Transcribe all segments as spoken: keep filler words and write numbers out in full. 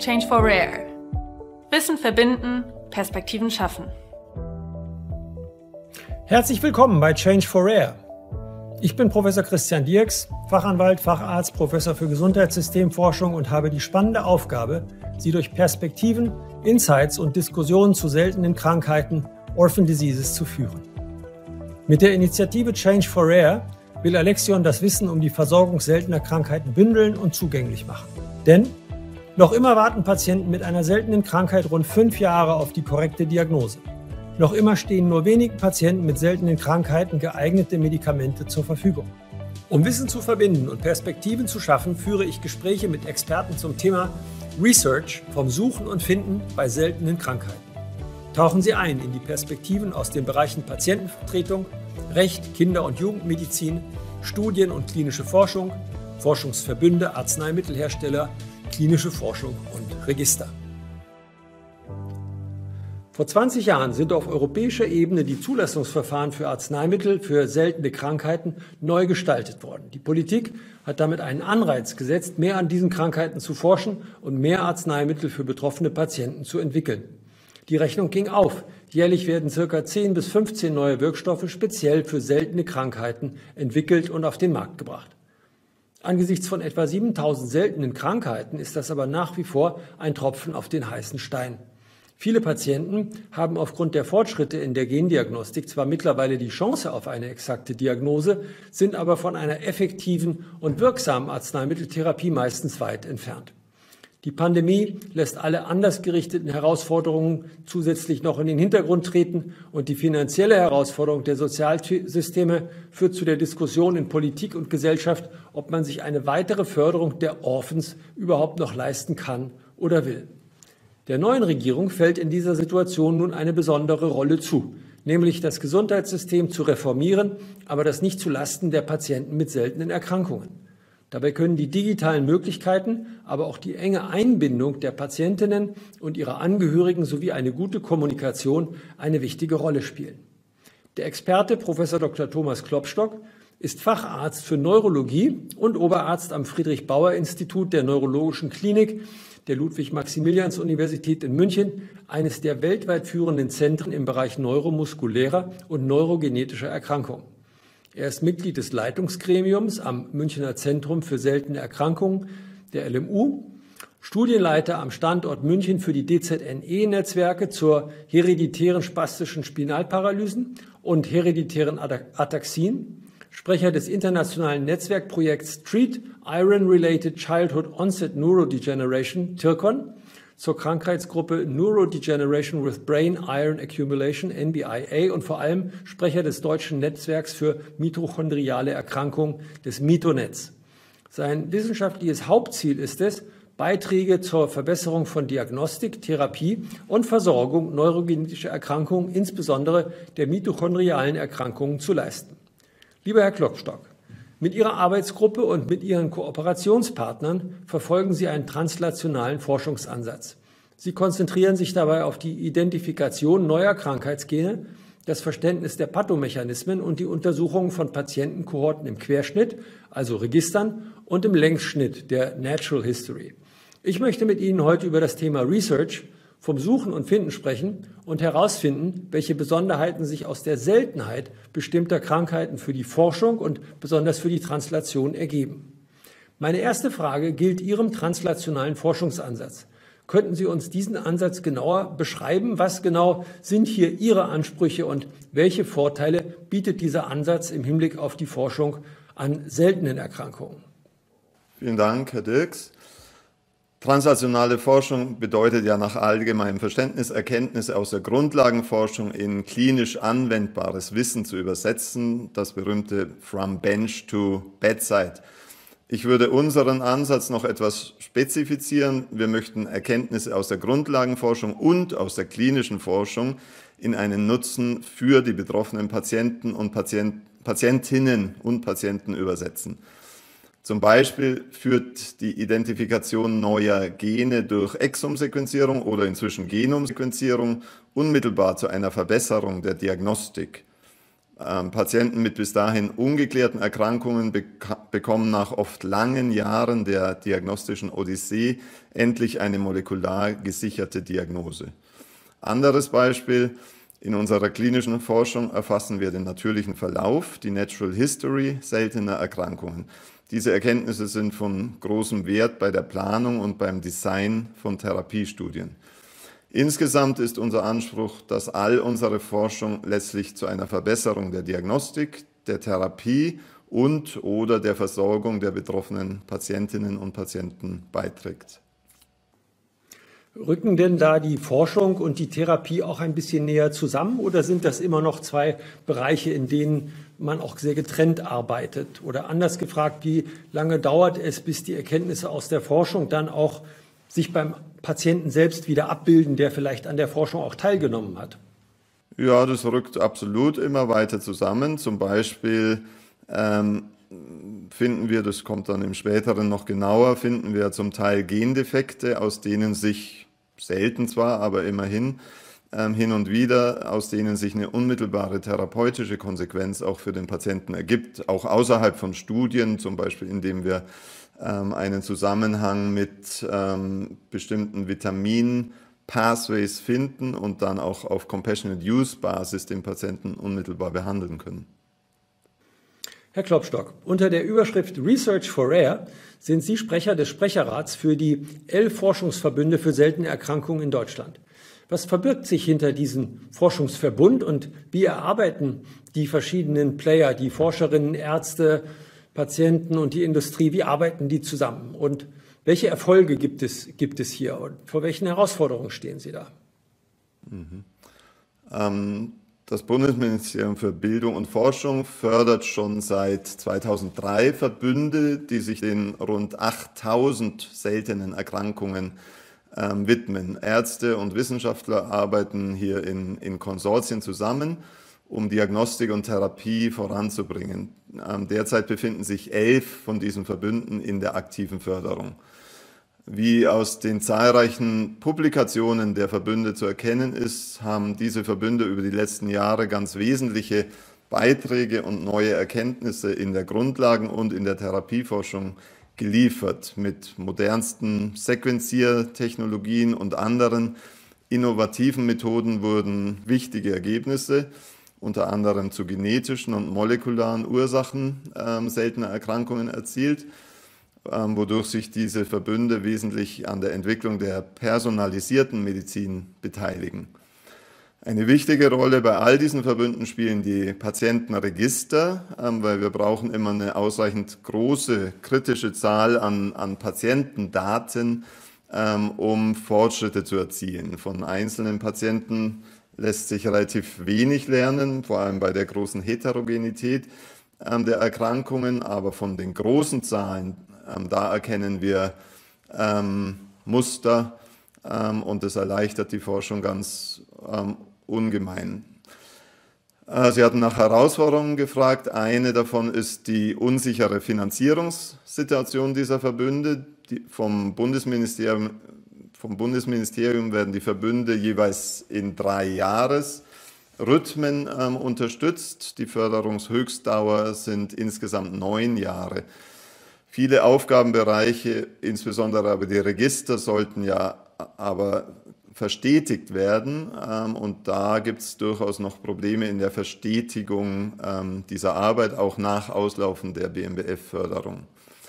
Change for Rare. Wissen verbinden, Perspektiven schaffen. Herzlich willkommen bei Change for Rare. Ich bin Professor Christian Dierks, Fachanwalt, Facharzt, Professor für Gesundheitssystemforschung und habe die spannende Aufgabe, Sie durch Perspektiven, Insights und Diskussionen zu seltenen Krankheiten, Orphan Diseases, zu führen. Mit der Initiative Change for Rare will Alexion das Wissen um die Versorgung seltener Krankheiten bündeln und zugänglich machen. Denn noch immer warten Patienten mit einer seltenen Krankheit rund fünf Jahre auf die korrekte Diagnose. Noch immer stehen nur wenigen Patienten mit seltenen Krankheiten geeignete Medikamente zur Verfügung. Um Wissen zu verbinden und Perspektiven zu schaffen, führe ich Gespräche mit Experten zum Thema Research vom Suchen und Finden bei seltenen Krankheiten. Tauchen Sie ein in die Perspektiven aus den Bereichen Patientenvertretung, Recht, Kinder- und Jugendmedizin, Studien und klinische Forschung, Forschungsverbünde, Arzneimittelhersteller, klinische Forschung und Register. Vor zwanzig Jahren sind auf europäischer Ebene die Zulassungsverfahren für Arzneimittel für seltene Krankheiten neu gestaltet worden. Die Politik hat damit einen Anreiz gesetzt, mehr an diesen Krankheiten zu forschen und mehr Arzneimittel für betroffene Patienten zu entwickeln. Die Rechnung ging auf. Jährlich werden ca. zehn bis fünfzehn neue Wirkstoffe speziell für seltene Krankheiten entwickelt und auf den Markt gebracht. Angesichts von etwa siebentausend seltenen Krankheiten ist das aber nach wie vor ein Tropfen auf den heißen Stein. Viele Patienten haben aufgrund der Fortschritte in der Gendiagnostik zwar mittlerweile die Chance auf eine exakte Diagnose, sind aber von einer effektiven und wirksamen Arzneimitteltherapie meistens weit entfernt. Die Pandemie lässt alle anders gerichteten Herausforderungen zusätzlich noch in den Hintergrund treten und die finanzielle Herausforderung der Sozialsysteme führt zu der Diskussion in Politik und Gesellschaft, ob man sich eine weitere Förderung der Orphans überhaupt noch leisten kann oder will. Der neuen Regierung fällt in dieser Situation nun eine besondere Rolle zu, nämlich das Gesundheitssystem zu reformieren, aber das nicht zu Lasten der Patienten mit seltenen Erkrankungen. Dabei können die digitalen Möglichkeiten, aber auch die enge Einbindung der Patientinnen und ihrer Angehörigen sowie eine gute Kommunikation eine wichtige Rolle spielen. Der Experte Professor Doktor Thomas Klopstock ist Facharzt für Neurologie und Oberarzt am Friedrich-Bauer-Institut der Neurologischen Klinik der Ludwig-Maximilians-Universität in München, eines der weltweit führenden Zentren im Bereich neuromuskulärer und neurogenetischer Erkrankungen. Er ist Mitglied des Leitungsgremiums am Münchner Zentrum für seltene Erkrankungen, der L M U, Studienleiter am Standort München für die D Z N E-Netzwerke zur hereditären spastischen Spinalparalysen und hereditären Ataxien, Sprecher des internationalen Netzwerkprojekts TREAT, Iron-Related Childhood Onset Neurodegeneration, TIRCON, zur Krankheitsgruppe Neurodegeneration with Brain Iron Accumulation, N B I A, und vor allem Sprecher des deutschen Netzwerks für mitochondriale Erkrankungen, des MitoNetz. Sein wissenschaftliches Hauptziel ist es, Beiträge zur Verbesserung von Diagnostik, Therapie und Versorgung neurogenetischer Erkrankungen, insbesondere der mitochondrialen Erkrankungen, zu leisten. Lieber Herr Klopstock, mit Ihrer Arbeitsgruppe und mit Ihren Kooperationspartnern verfolgen Sie einen translationalen Forschungsansatz. Sie konzentrieren sich dabei auf die Identifikation neuer Krankheitsgene, das Verständnis der Pathomechanismen und die Untersuchung von Patientenkohorten im Querschnitt, also Registern, und im Längsschnitt, der Natural History. Ich möchte mit Ihnen heute über das Thema Research, vom Suchen und Finden sprechen und herausfinden, welche Besonderheiten sich aus der Seltenheit bestimmter Krankheiten für die Forschung und besonders für die Translation ergeben. Meine erste Frage gilt Ihrem translationalen Forschungsansatz. Könnten Sie uns diesen Ansatz genauer beschreiben? Was genau sind hier Ihre Ansprüche und welche Vorteile bietet dieser Ansatz im Hinblick auf die Forschung an seltenen Erkrankungen? Vielen Dank, Herr Dierks. Translationale Forschung bedeutet ja nach allgemeinem Verständnis, Erkenntnisse aus der Grundlagenforschung in klinisch anwendbares Wissen zu übersetzen, das berühmte From Bench to Bedside. Ich würde unseren Ansatz noch etwas spezifizieren. Wir möchten Erkenntnisse aus der Grundlagenforschung und aus der klinischen Forschung in einen Nutzen für die betroffenen Patienten und Patient, Patientinnen und Patienten übersetzen. Zum Beispiel führt die Identifikation neuer Gene durch Exomsequenzierung oder inzwischen Genomsequenzierung unmittelbar zu einer Verbesserung der Diagnostik. Ähm, Patienten mit bis dahin ungeklärten Erkrankungen bek- bekommen nach oft langen Jahren der diagnostischen Odyssee endlich eine molekular gesicherte Diagnose. Anderes Beispiel: In unserer klinischen Forschung erfassen wir den natürlichen Verlauf, die Natural History seltener Erkrankungen. Diese Erkenntnisse sind von großem Wert bei der Planung und beim Design von Therapiestudien. Insgesamt ist unser Anspruch, dass all unsere Forschung letztlich zu einer Verbesserung der Diagnostik, der Therapie und oder der Versorgung der betroffenen Patientinnen und Patienten beiträgt. Rücken denn da die Forschung und die Therapie auch ein bisschen näher zusammen oder sind das immer noch zwei Bereiche, in denen man auch sehr getrennt arbeitet? Oder anders gefragt, wie lange dauert es, bis die Erkenntnisse aus der Forschung dann auch sich beim Patienten selbst wieder abbilden, der vielleicht an der Forschung auch teilgenommen hat? Ja, das rückt absolut immer weiter zusammen. Zum Beispiel ähm, finden wir, das kommt dann im Späteren noch genauer, finden wir zum Teil Gendefekte, aus denen sich, selten zwar, aber immerhin, ähm, hin und wieder, aus denen sich eine unmittelbare therapeutische Konsequenz auch für den Patienten ergibt, auch außerhalb von Studien, zum Beispiel indem wir ähm, einen Zusammenhang mit ähm, bestimmten Vitamin-Pathways finden und dann auch auf Compassionate-Use-Basis den Patienten unmittelbar behandeln können. Herr Klopstock, unter der Überschrift Research for Rare sind Sie Sprecher des Sprecherrats für die elf Forschungsverbünde für seltene Erkrankungen in Deutschland. Was verbirgt sich hinter diesem Forschungsverbund und wie erarbeiten die verschiedenen Player, die Forscherinnen, Ärzte, Patienten und die Industrie, wie arbeiten die zusammen? Und welche Erfolge gibt es, gibt es hier und vor welchen Herausforderungen stehen Sie da? Mhm. Ähm Das Bundesministerium für Bildung und Forschung fördert schon seit zweitausenddrei Verbünde, die sich den rund achttausend seltenen Erkrankungen ähm, widmen. Ärzte und Wissenschaftler arbeiten hier in, in Konsortien zusammen, um Diagnostik und Therapie voranzubringen. Ähm, derzeit befinden sich elf von diesen Verbünden in der aktiven Förderung. Wie aus den zahlreichen Publikationen der Verbünde zu erkennen ist, haben diese Verbünde über die letzten Jahre ganz wesentliche Beiträge und neue Erkenntnisse in der Grundlagen- und in der Therapieforschung geliefert. Mit modernsten Sequenziertechnologien und anderen innovativen Methoden wurden wichtige Ergebnisse, unter anderem zu genetischen und molekularen Ursachen äh, seltener Erkrankungen erzielt, wodurch sich diese Verbünde wesentlich an der Entwicklung der personalisierten Medizin beteiligen. Eine wichtige Rolle bei all diesen Verbünden spielen die Patientenregister, weil wir brauchen immer eine ausreichend große kritische Zahl an, an Patientendaten, um Fortschritte zu erzielen. Von einzelnen Patienten lässt sich relativ wenig lernen, vor allem bei der großen Heterogenität der Erkrankungen, aber von den großen Zahlen, da erkennen wir ähm, Muster ähm, und das erleichtert die Forschung ganz ähm, ungemein. Äh, Sie hatten nach Herausforderungen gefragt. Eine davon ist die unsichere Finanzierungssituation dieser Verbünde. Die vom Bundesministerium, vom Bundesministerium werden die Verbünde jeweils in drei Jahresrhythmen ähm, unterstützt. Die Förderungshöchstdauer sind insgesamt neun Jahre. Viele Aufgabenbereiche, insbesondere aber die Register, sollten ja aber verstetigt werden. Und da gibt es durchaus noch Probleme in der Verstetigung dieser Arbeit, auch nach Auslaufen der B M B F-Förderung.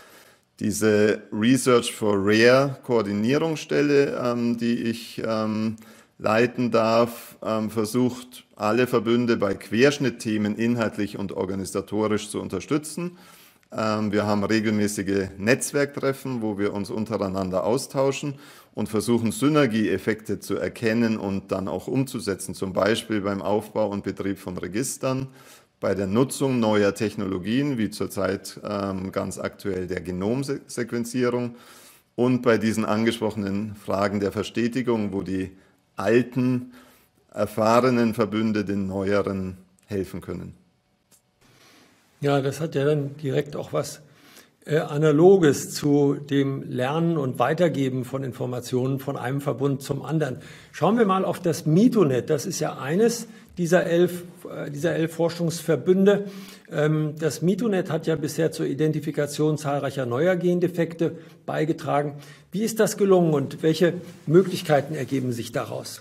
Diese Research for Rare Koordinierungsstelle, die ich leiten darf, versucht, alle Verbünde bei Querschnittthemen inhaltlich und organisatorisch zu unterstützen. Wir haben regelmäßige Netzwerktreffen, wo wir uns untereinander austauschen und versuchen, Synergieeffekte zu erkennen und dann auch umzusetzen, zum Beispiel beim Aufbau und Betrieb von Registern, bei der Nutzung neuer Technologien, wie zurzeit ähm, ganz aktuell der Genomsequenzierung und bei diesen angesprochenen Fragen der Verstetigung, wo die alten, erfahrenen Verbünde den neueren helfen können. Ja, das hat ja dann direkt auch was äh, Analoges zu dem Lernen und Weitergeben von Informationen von einem Verbund zum anderen. Schauen wir mal auf das Mitonet. Das ist ja eines dieser elf, dieser elf Forschungsverbünde. Das Mitonet hat ja bisher zur Identifikation zahlreicher neuer Gendefekte beigetragen. Wie ist das gelungen und welche Möglichkeiten ergeben sich daraus?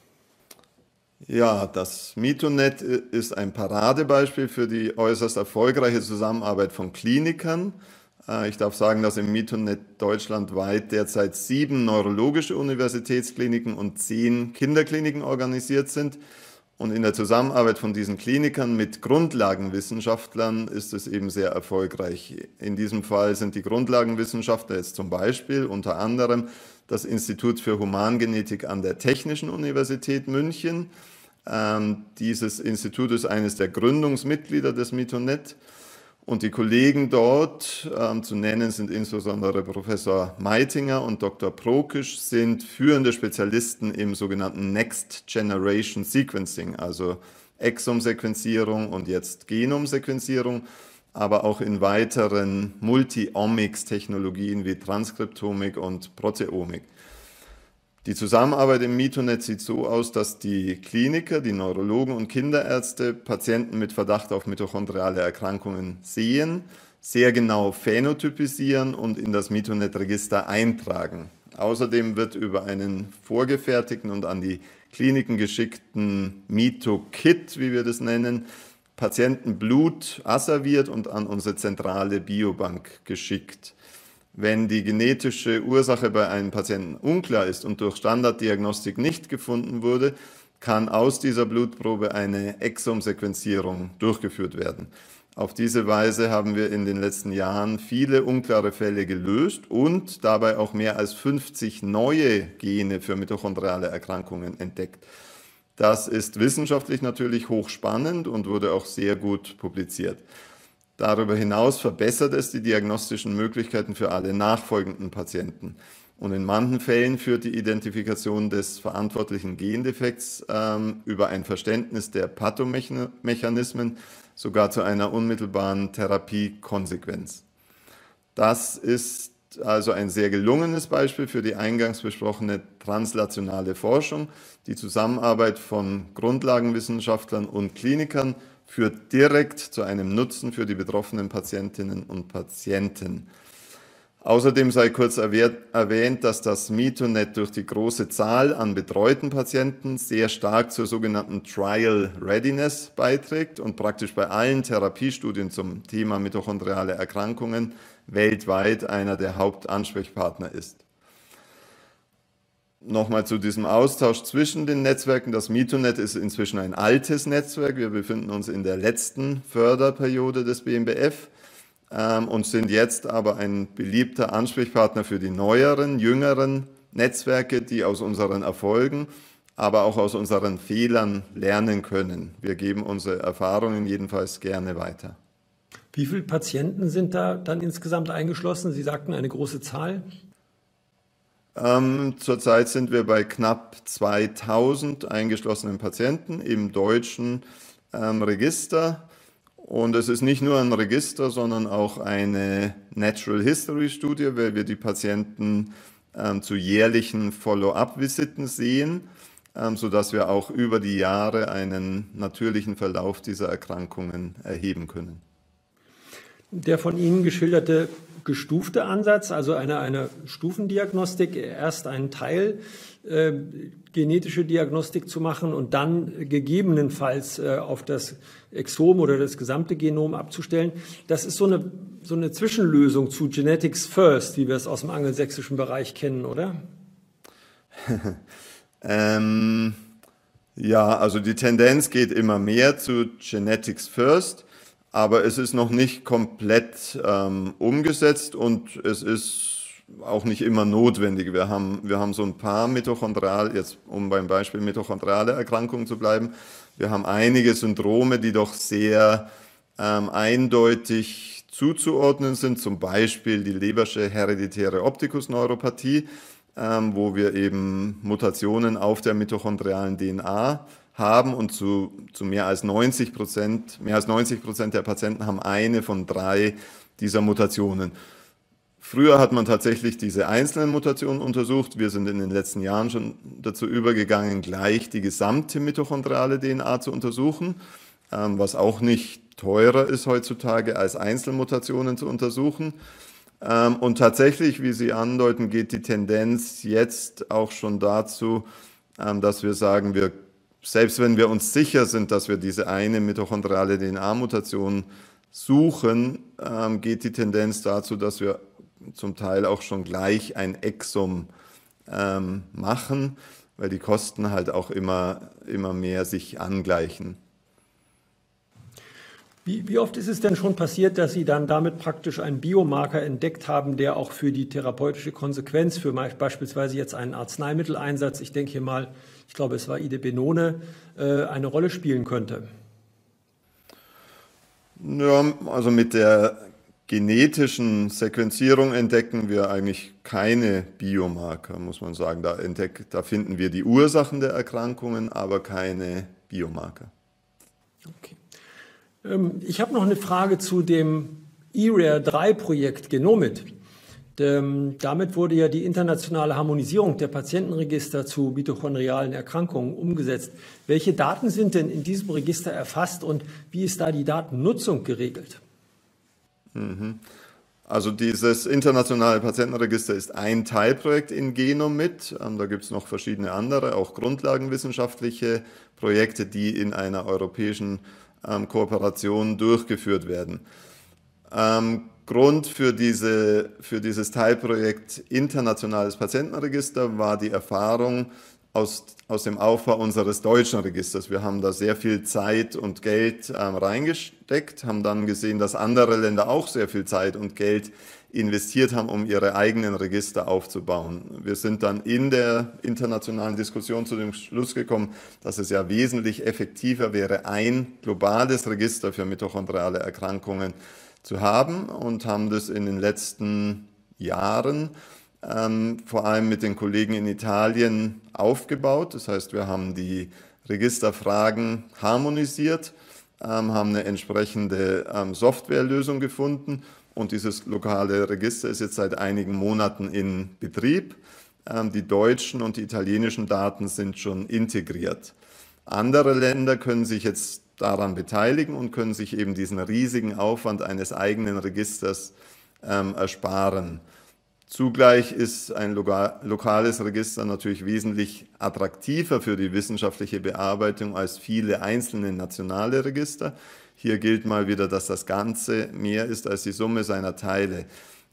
Ja, das Mitonet ist ein Paradebeispiel für die äußerst erfolgreiche Zusammenarbeit von Klinikern. Ich darf sagen, dass im Mitonet deutschlandweit derzeit sieben neurologische Universitätskliniken und zehn Kinderkliniken organisiert sind. Und in der Zusammenarbeit von diesen Klinikern mit Grundlagenwissenschaftlern ist es eben sehr erfolgreich. In diesem Fall sind die Grundlagenwissenschaftler jetzt zum Beispiel unter anderem das Institut für Humangenetik an der Technischen Universität München. Ähm, dieses Institut ist eines der Gründungsmitglieder des Mitonet. Und die Kollegen dort, ähm, zu nennen sind insbesondere Professor Meitinger und Doktor Prokisch, sind führende Spezialisten im sogenannten Next Generation Sequencing, also Exomsequenzierung und jetzt Genomsequenzierung, aber auch in weiteren Multi-Omics-Technologien wie Transkriptomik und Proteomik. Die Zusammenarbeit im Mitonet sieht so aus, dass die Kliniker, die Neurologen und Kinderärzte Patienten mit Verdacht auf mitochondriale Erkrankungen sehen, sehr genau phänotypisieren und in das Mitonet-Register eintragen. Außerdem wird über einen vorgefertigten und an die Kliniken geschickten Mito-Kit, wie wir das nennen, Patientenblut asserviert und an unsere zentrale Biobank geschickt. Wenn die genetische Ursache bei einem Patienten unklar ist und durch Standarddiagnostik nicht gefunden wurde, kann aus dieser Blutprobe eine Exomsequenzierung durchgeführt werden. Auf diese Weise haben wir in den letzten Jahren viele unklare Fälle gelöst und dabei auch mehr als fünfzig neue Gene für mitochondriale Erkrankungen entdeckt. Das ist wissenschaftlich natürlich hochspannend und wurde auch sehr gut publiziert. Darüber hinaus verbessert es die diagnostischen Möglichkeiten für alle nachfolgenden Patienten. Und in manchen Fällen führt die Identifikation des verantwortlichen Gendefekts ähm, über ein Verständnis der Pathomechanismen sogar zu einer unmittelbaren Therapiekonsequenz. Das ist also ein sehr gelungenes Beispiel für die eingangs besprochene translationale Forschung. Die Zusammenarbeit von Grundlagenwissenschaftlern und Klinikern führt direkt zu einem Nutzen für die betroffenen Patientinnen und Patienten. Außerdem sei kurz erwähnt, dass das Mitonet durch die große Zahl an betreuten Patienten sehr stark zur sogenannten Trial Readiness beiträgt und praktisch bei allen Therapiestudien zum Thema mitochondriale Erkrankungen weltweit einer der Hauptansprechpartner ist. Nochmal zu diesem Austausch zwischen den Netzwerken. Das Mitonet ist inzwischen ein altes Netzwerk. Wir befinden uns in der letzten Förderperiode des B M B F ähm, und sind jetzt aber ein beliebter Ansprechpartner für die neueren, jüngeren Netzwerke, die aus unseren Erfolgen, aber auch aus unseren Fehlern lernen können. Wir geben unsere Erfahrungen jedenfalls gerne weiter. Wie viele Patienten sind da dann insgesamt eingeschlossen? Sie sagten eine große Zahl. Ähm, zurzeit sind wir bei knapp zweitausend eingeschlossenen Patienten im deutschen ähm, Register. Und es ist nicht nur ein Register, sondern auch eine Natural History Studie, weil wir die Patienten ähm, zu jährlichen Follow-up-Visiten sehen, ähm, sodass wir auch über die Jahre einen natürlichen Verlauf dieser Erkrankungen erheben können. Der von Ihnen geschilderte gestufte Ansatz, also eine, eine Stufendiagnostik, erst einen Teil äh, genetische Diagnostik zu machen und dann gegebenenfalls äh, auf das Exom oder das gesamte Genom abzustellen, das ist so eine, so eine Zwischenlösung zu Genetics First, wie wir es aus dem angelsächsischen Bereich kennen, oder? ähm, ja, also die Tendenz geht immer mehr zu Genetics First. Aber es ist noch nicht komplett ähm, umgesetzt und es ist auch nicht immer notwendig. Wir haben, wir haben so ein paar mitochondrial, jetzt um beim Beispiel mitochondriale Erkrankungen zu bleiben, wir haben einige Syndrome, die doch sehr ähm, eindeutig zuzuordnen sind, zum Beispiel die Lebersche hereditäre Optikusneuropathie, ähm, wo wir eben Mutationen auf der mitochondrialen D N A haben und zu, zu mehr als neunzig Prozent, mehr als neunzig Prozent der Patienten haben eine von drei dieser Mutationen. Früher hat man tatsächlich diese einzelnen Mutationen untersucht. Wir sind in den letzten Jahren schon dazu übergegangen, gleich die gesamte mitochondriale D N A zu untersuchen, was auch nicht teurer ist heutzutage, als Einzelmutationen zu untersuchen. Und tatsächlich, wie Sie andeuten, geht die Tendenz jetzt auch schon dazu, dass wir sagen, wir, selbst wenn wir uns sicher sind, dass wir diese eine mitochondriale D N A-Mutation suchen, geht die Tendenz dazu, dass wir zum Teil auch schon gleich ein Exom ähm, machen, weil die Kosten halt auch immer, immer mehr sich angleichen. Wie, wie oft ist es denn schon passiert, dass Sie dann damit praktisch einen Biomarker entdeckt haben, der auch für die therapeutische Konsequenz, für beispielsweise jetzt einen Arzneimitteleinsatz, ich denke hier mal, ich glaube es war Idebenone, äh, eine Rolle spielen könnte? Ja, also mit der genetischen Sequenzierung entdecken wir eigentlich keine Biomarker, muss man sagen. Da, entdeck, da finden wir die Ursachen der Erkrankungen, aber keine Biomarker. Okay. Ähm, ich habe noch eine Frage zu dem E R A R drei Projekt Genomit. Ähm, damit wurde ja die internationale Harmonisierung der Patientenregister zu mitochondrialen Erkrankungen umgesetzt. Welche Daten sind denn in diesem Register erfasst und wie ist da die Datennutzung geregelt? Also dieses internationale Patientenregister ist ein Teilprojekt in Genomit. Da gibt es noch verschiedene andere, auch grundlagenwissenschaftliche Projekte, die in einer europäischen ähm, Kooperation durchgeführt werden. Ähm, Grund für, diese, für dieses Teilprojekt Internationales Patientenregister war die Erfahrung aus, aus dem Aufbau unseres deutschen Registers. Wir haben da sehr viel Zeit und Geld ähm, reingesteckt, haben dann gesehen, dass andere Länder auch sehr viel Zeit und Geld investiert haben, um ihre eigenen Register aufzubauen. Wir sind dann in der internationalen Diskussion zu dem Schluss gekommen, dass es ja wesentlich effektiver wäre, ein globales Register für mitochondriale Erkrankungen zu haben und haben das in den letzten Jahren ähm, vor allem mit den Kollegen in Italien aufgebaut. Das heißt, wir haben die Registerfragen harmonisiert, ähm, haben eine entsprechende ähm, Softwarelösung gefunden und dieses lokale Register ist jetzt seit einigen Monaten in Betrieb. Ähm, die deutschen und die italienischen Daten sind schon integriert. Andere Länder können sich jetzt daran beteiligen und können sich eben diesen riesigen Aufwand eines eigenen Registers ähm, ersparen. Zugleich ist ein lokales Register natürlich wesentlich attraktiver für die wissenschaftliche Bearbeitung als viele einzelne nationale Register. Hier gilt mal wieder, dass das Ganze mehr ist als die Summe seiner Teile.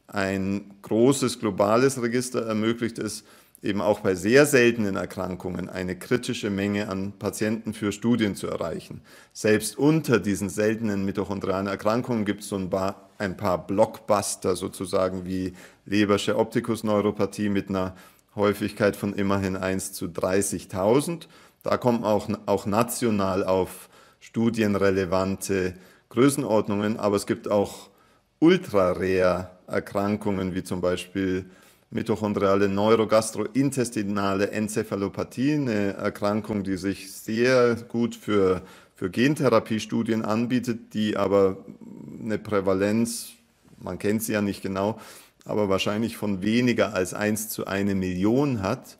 Ein großes globales Register ermöglicht es, eben auch bei sehr seltenen Erkrankungen eine kritische Menge an Patienten für Studien zu erreichen. Selbst unter diesen seltenen mitochondrialen Erkrankungen gibt es so ein paar, ein paar Blockbuster sozusagen wie Lebersche Optikus-Neuropathie mit einer Häufigkeit von immerhin eins zu dreißigtausend. Da kommen auch, auch national auf studienrelevante Größenordnungen, aber es gibt auch ultra-rare Erkrankungen wie zum Beispiel mitochondriale neurogastrointestinale Enzephalopathie, eine Erkrankung, die sich sehr gut für, für Gentherapiestudien anbietet, die aber eine Prävalenz, man kennt sie ja nicht genau, aber wahrscheinlich von weniger als eins zu eine Million hat.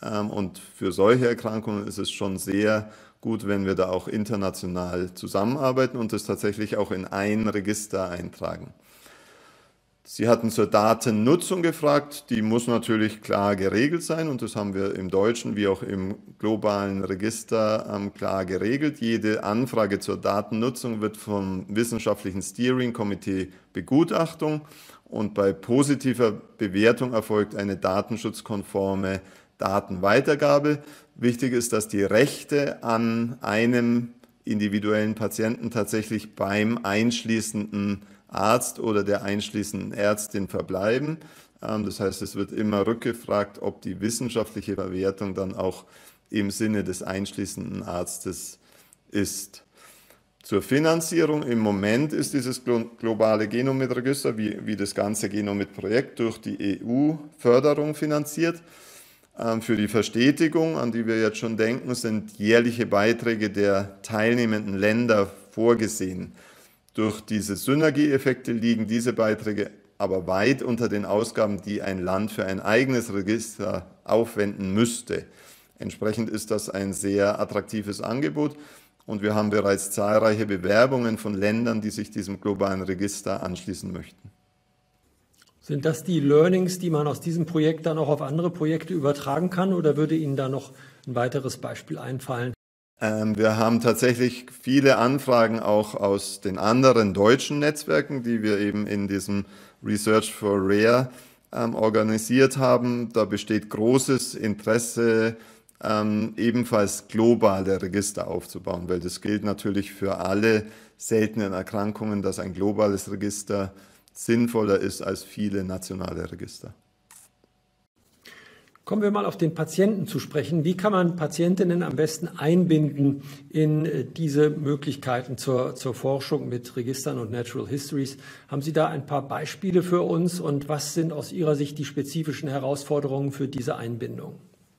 Und für solche Erkrankungen ist es schon sehr gut, wenn wir da auch international zusammenarbeiten und das tatsächlich auch in ein Register eintragen. Sie hatten zur Datennutzung gefragt, die muss natürlich klar geregelt sein und das haben wir im deutschen wie auch im globalen Register ähm, klar geregelt. Jede Anfrage zur Datennutzung wird vom wissenschaftlichen Steering Committee Begutachtung und bei positiver Bewertung erfolgt eine datenschutzkonforme Datenweitergabe. Wichtig ist, dass die Rechte an einem individuellen Patienten tatsächlich beim einschließenden Arzt oder der einschließenden Ärztin verbleiben. Das heißt, es wird immer rückgefragt, ob die wissenschaftliche Verwertung dann auch im Sinne des einschließenden Arztes ist. Zur Finanzierung im Moment ist dieses globale Genomit-Register wie, wie das ganze Genomit-Projekt durch die E U-Förderung finanziert. Für die Verstetigung, an die wir jetzt schon denken, sind jährliche Beiträge der teilnehmenden Länder vorgesehen. Durch diese Synergieeffekte liegen diese Beiträge aber weit unter den Ausgaben, die ein Land für ein eigenes Register aufwenden müsste. Entsprechend ist das ein sehr attraktives Angebot und wir haben bereits zahlreiche Bewerbungen von Ländern, die sich diesem globalen Register anschließen möchten. Sind das die Learnings, die man aus diesem Projekt dann auch auf andere Projekte übertragen kann, oder würde Ihnen da noch ein weiteres Beispiel einfallen? Ähm, wir haben tatsächlich viele Anfragen auch aus den anderen deutschen Netzwerken, die wir eben in diesem Research for Rare ähm, organisiert haben. Da besteht großes Interesse, ähm, ebenfalls globale Register aufzubauen, weil das gilt natürlich für alle seltenen Erkrankungen, dass ein globales Register sinnvoller ist als viele nationale Register. Kommen wir mal auf den Patienten zu sprechen. Wie kann man Patientinnen am besten einbinden in diese Möglichkeiten zur, zur Forschung mit Registern und Natural Histories? Haben Sie da ein paar Beispiele für uns und was sind aus Ihrer Sicht die spezifischen Herausforderungen für diese Einbindung?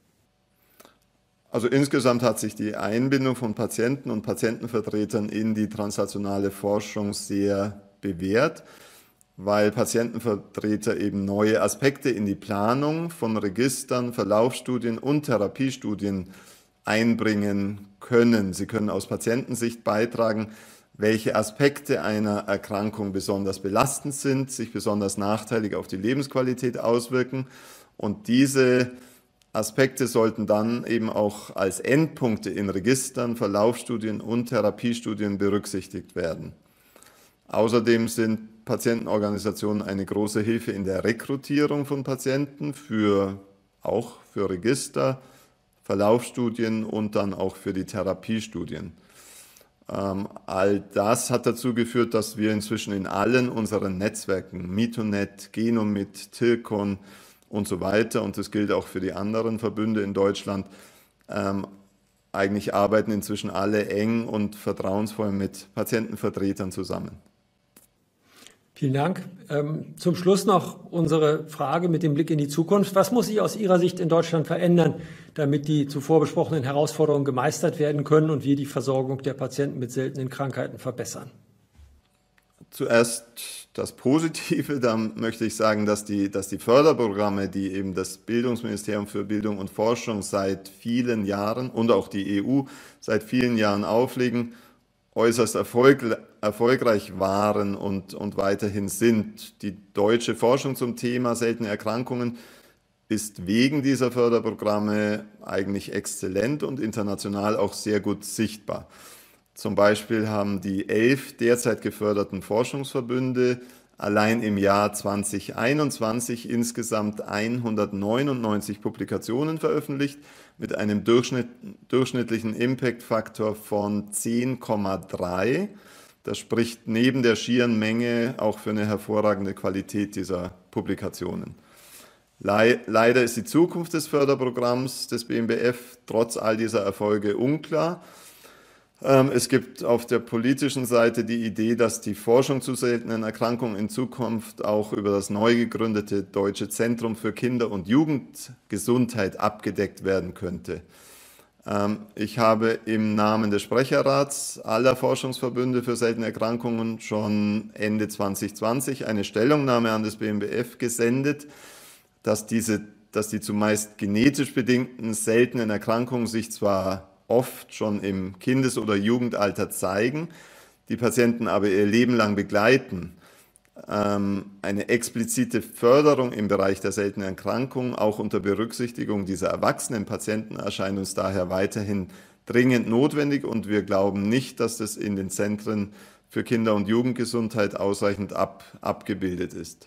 Also insgesamt hat sich die Einbindung von Patienten und Patientenvertretern in die translationale Forschung sehr bewährt, weil Patientenvertreter eben neue Aspekte in die Planung von Registern, Verlaufsstudien und Therapiestudien einbringen können. Sie können aus Patientensicht beitragen, welche Aspekte einer Erkrankung besonders belastend sind, sich besonders nachteilig auf die Lebensqualität auswirken. Und diese Aspekte sollten dann eben auch als Endpunkte in Registern, Verlaufsstudien und Therapiestudien berücksichtigt werden. Außerdem sind Patientenorganisationen eine große Hilfe in der Rekrutierung von Patienten, für, auch für Register, Verlaufsstudien und dann auch für die Therapiestudien. Ähm, all das hat dazu geführt, dass wir inzwischen in allen unseren Netzwerken, Mitonet, Genomit, Tilcon und so weiter, und das gilt auch für die anderen Verbünde in Deutschland, ähm, eigentlich arbeiten inzwischen alle eng und vertrauensvoll mit Patientenvertretern zusammen. Vielen Dank. Ähm, zum Schluss noch unsere Frage mit dem Blick in die Zukunft. Was muss sich aus Ihrer Sicht in Deutschland verändern, damit die zuvor besprochenen Herausforderungen gemeistert werden können und wir die Versorgung der Patienten mit seltenen Krankheiten verbessern? Zuerst das Positive, da möchte ich sagen, dass die, dass die Förderprogramme, die eben das Bildungsministerium für Bildung und Forschung seit vielen Jahren und auch die E U seit vielen Jahren auflegen, äußerst erfolg, erfolgreich waren und, und weiterhin sind. Die deutsche Forschung zum Thema seltene Erkrankungen ist wegen dieser Förderprogramme eigentlich exzellent und international auch sehr gut sichtbar. Zum Beispiel haben die elf derzeit geförderten Forschungsverbünde allein im Jahr zweitausendeinundzwanzig insgesamt hundertneunundneunzig Publikationen veröffentlicht mit einem Durchschnitt, durchschnittlichen Impact-Faktor von zehn Komma drei. Das spricht neben der schieren Menge auch für eine hervorragende Qualität dieser Publikationen. Leider ist die Zukunft des Förderprogramms des B M B F trotz all dieser Erfolge unklar. Es gibt auf der politischen Seite die Idee, dass die Forschung zu seltenen Erkrankungen in Zukunft auch über das neu gegründete Deutsche Zentrum für Kinder- und Jugendgesundheit abgedeckt werden könnte. Ich habe im Namen des Sprecherrats aller Forschungsverbünde für seltene Erkrankungen schon Ende zwanzig zwanzig eine Stellungnahme an das B M B F gesendet, dass, diese, dass die zumeist genetisch bedingten seltenen Erkrankungen sich zwar oft schon im Kindes- oder Jugendalter zeigen, die Patienten aber ihr Leben lang begleiten. Ähm, eine explizite Förderung im Bereich der seltenen Erkrankungen, auch unter Berücksichtigung dieser erwachsenen Patienten, erscheint uns daher weiterhin dringend notwendig und wir glauben nicht, dass das in den Zentren für Kinder- und Jugendgesundheit ausreichend ab, abgebildet ist.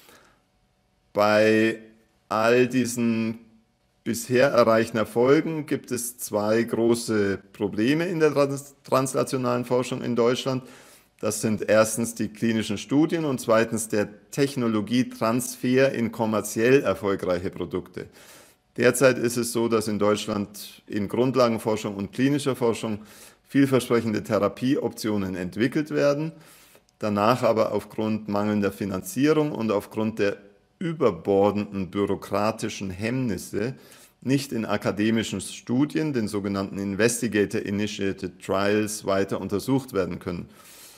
Bei all diesen bisher erreichten Erfolgen gibt es zwei große Probleme in der trans translationalen Forschung in Deutschland. Das sind erstens die klinischen Studien und zweitens der Technologietransfer in kommerziell erfolgreiche Produkte. Derzeit ist es so, dass in Deutschland in Grundlagenforschung und klinischer Forschung vielversprechende Therapieoptionen entwickelt werden, danach aber aufgrund mangelnder Finanzierung und aufgrund der überbordenden bürokratischen Hemmnisse nicht in akademischen Studien, den sogenannten Investigator-Initiated Trials, weiter untersucht werden können.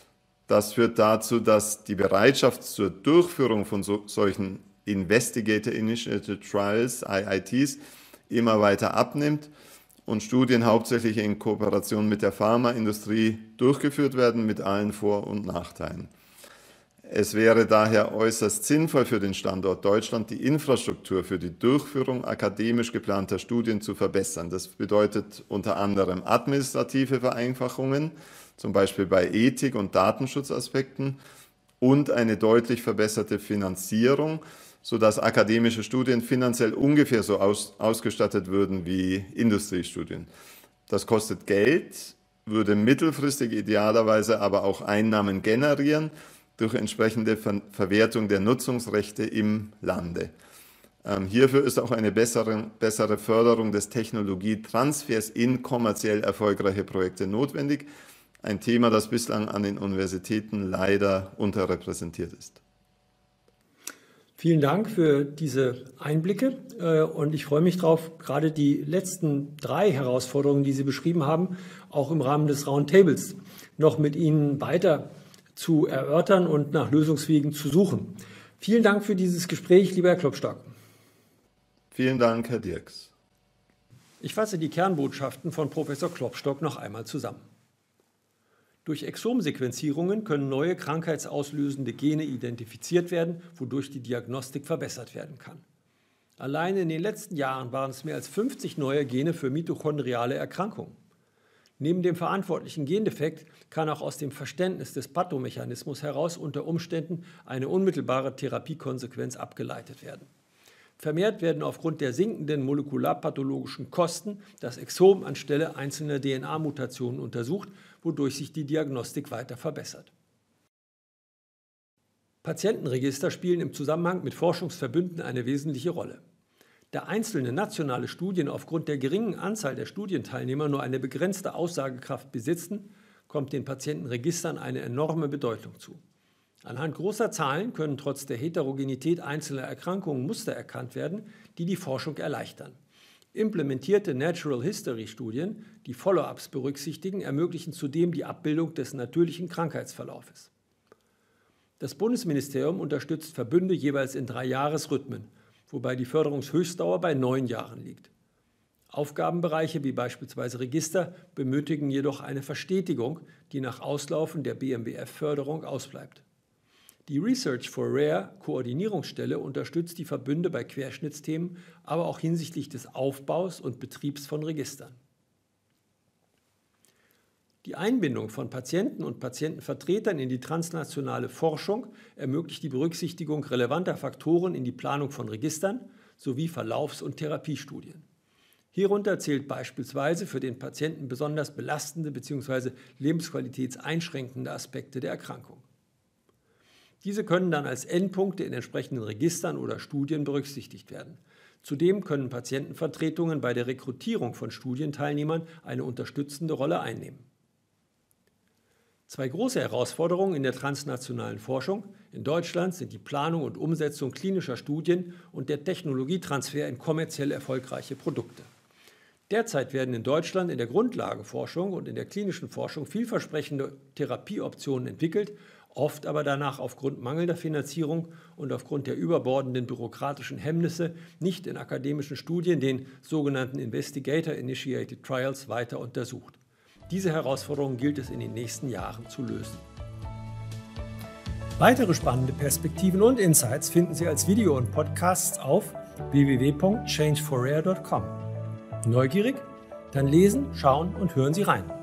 Das führt dazu, dass die Bereitschaft zur Durchführung von so, solchen Investigator-Initiated Trials, I I Ts, immer weiter abnimmt und Studien hauptsächlich in Kooperation mit der Pharmaindustrie durchgeführt werden, mit allen Vor- und Nachteilen. Es wäre daher äußerst sinnvoll für den Standort Deutschland, die Infrastruktur für die Durchführung akademisch geplanter Studien zu verbessern. Das bedeutet unter anderem administrative Vereinfachungen, zum Beispiel bei Ethik- und Datenschutzaspekten, und eine deutlich verbesserte Finanzierung, sodass akademische Studien finanziell ungefähr so aus, ausgestattet würden wie Industriestudien. Das kostet Geld, würde mittelfristig idealerweise aber auch Einnahmen generieren, durch entsprechende Ver- Verwertung der Nutzungsrechte im Lande. Ähm, hierfür ist auch eine bessere, bessere Förderung des Technologietransfers in kommerziell erfolgreiche Projekte notwendig. Ein Thema, das bislang an den Universitäten leider unterrepräsentiert ist. Vielen Dank für diese Einblicke und ich freue mich darauf, gerade die letzten drei Herausforderungen, die Sie beschrieben haben, auch im Rahmen des Roundtables noch mit Ihnen weiter zu erörtern und nach Lösungswegen zu suchen. Vielen Dank für dieses Gespräch, lieber Herr Klopstock. Vielen Dank, Herr Dirks. Ich fasse die Kernbotschaften von Professor Klopstock noch einmal zusammen. Durch Exomsequenzierungen können neue krankheitsauslösende Gene identifiziert werden, wodurch die Diagnostik verbessert werden kann. Allein in den letzten Jahren waren es mehr als fünfzig neue Gene für mitochondriale Erkrankungen. Neben dem verantwortlichen Gendefekt kann auch aus dem Verständnis des Pathomechanismus heraus unter Umständen eine unmittelbare Therapiekonsequenz abgeleitet werden. Vermehrt werden aufgrund der sinkenden molekularpathologischen Kosten das Exom anstelle einzelner D N A-Mutationen untersucht, wodurch sich die Diagnostik weiter verbessert. Patientenregister spielen im Zusammenhang mit Forschungsverbünden eine wesentliche Rolle. Da einzelne nationale Studien aufgrund der geringen Anzahl der Studienteilnehmer nur eine begrenzte Aussagekraft besitzen, kommt den Patientenregistern eine enorme Bedeutung zu. Anhand großer Zahlen können trotz der Heterogenität einzelner Erkrankungen Muster erkannt werden, die die Forschung erleichtern. Implementierte Natural History Studien, die Follow-ups berücksichtigen, ermöglichen zudem die Abbildung des natürlichen Krankheitsverlaufes. Das Bundesministerium unterstützt Verbünde jeweils in drei Jahresrhythmen, wobei die Förderungshöchstdauer bei neun Jahren liegt. Aufgabenbereiche wie beispielsweise Register benötigen jedoch eine Verstetigung, die nach Auslaufen der B M B F-Förderung ausbleibt. Die Research for Rare Koordinierungsstelle unterstützt die Verbünde bei Querschnittsthemen, aber auch hinsichtlich des Aufbaus und Betriebs von Registern. Die Einbindung von Patienten und Patientenvertretern in die transnationale Forschung ermöglicht die Berücksichtigung relevanter Faktoren in die Planung von Registern sowie Verlaufs- und Therapiestudien. Hierunter zählt beispielsweise für den Patienten besonders belastende bzw. lebensqualitätseinschränkende Aspekte der Erkrankung. Diese können dann als Endpunkte in entsprechenden Registern oder Studien berücksichtigt werden. Zudem können Patientenvertretungen bei der Rekrutierung von Studienteilnehmern eine unterstützende Rolle einnehmen. Zwei große Herausforderungen in der transnationalen Forschung in Deutschland sind die Planung und Umsetzung klinischer Studien und der Technologietransfer in kommerziell erfolgreiche Produkte. Derzeit werden in Deutschland in der Grundlagenforschung und in der klinischen Forschung vielversprechende Therapieoptionen entwickelt, oft aber danach aufgrund mangelnder Finanzierung und aufgrund der überbordenden bürokratischen Hemmnisse nicht in akademischen Studien, den sogenannten Investigator-Initiated Trials, weiter untersucht. Diese Herausforderung gilt es in den nächsten Jahren zu lösen. Weitere spannende Perspektiven und Insights finden Sie als Video und Podcasts auf w w w punkt change for rare punkt com. Neugierig? Dann lesen, schauen und hören Sie rein.